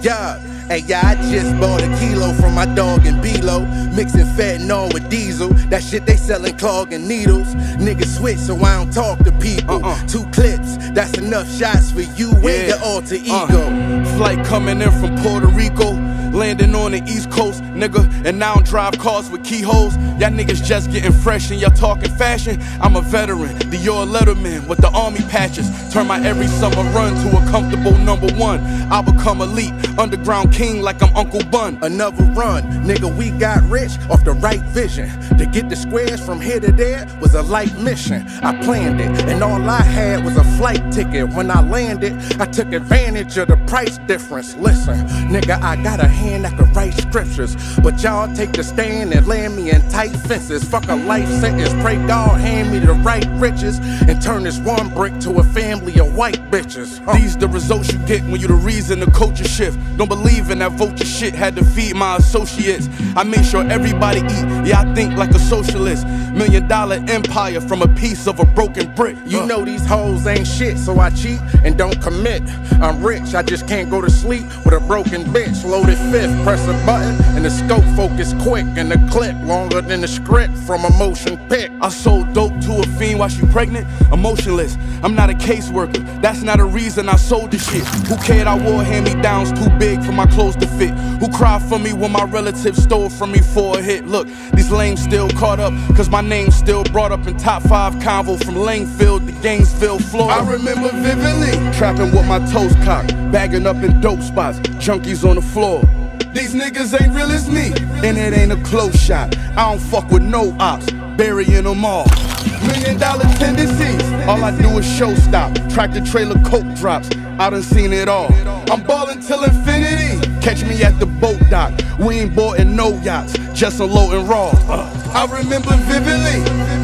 Yeah, hey, yeah, I just bought a kilo from my dog in B-Lo, mixing fentanyl with diesel. That shit they selling clogging needles. Niggas switch so I don't talk to people. 2 clips, that's enough shots for you and your alter ego. Flight coming in from Puerto Rico, landing on the East Coast, nigga, and now I don't drive cars with keyholes. Y'all niggas just getting fresh and y'all talking fashion. I'm a veteran, Dior Letterman with the army patches. Turn my every summer run to a comfortable #1. I'll become elite, underground king like I'm Uncle Bun. Another run, nigga, we got rich off the right vision. To get the squares from here to there was a light mission. I planned it, and all I had was a flight ticket. When I landed, I took advantage of the price difference. Listen, nigga, I got a hand that could write scriptures, but y'all take the stand and land me in tight fences. Fuck a life sentence, pray God hand me the right riches and turn this one brick to a family of white bitches. These the results you get when you the reason the culture shift. Don't believe in that vulture shit, had to feed my associates. I made sure everybody eat, yeah, I think like a socialist. $1 million empire from a piece of a broken brick. You know these hoes ain't shit, so I cheat and don't commit. I'm rich, I just can't go to sleep with a broken bitch. Loaded fifth, press a button and the scope focus quick, and the clip longer than the script from a motion pic. I sold dope to a fiend while she pregnant, emotionless. I'm not a caseworker, that's not a reason I sold this shit. Who cared I wore hand-me-downs too big for my clothes to fit? Who cried for me when my relatives stole from me for a hit? Look, these lames still caught up, cause my name's still brought up in top 5 convo from Langfield to Gainesville, Florida. I remember vividly trapping with my toes cocked, bagging up in dope spots, junkies on the floor. These niggas ain't real as me, and it ain't a close shot. I don't fuck with no ops, burying them all. $1 million tendencies, all I do is show stop. Tractor trailer coke drops, I done seen it all. I'm ballin' till infinity, catch me at the boat dock. We ain't boarding no yachts, just unloading raw. I remember vividly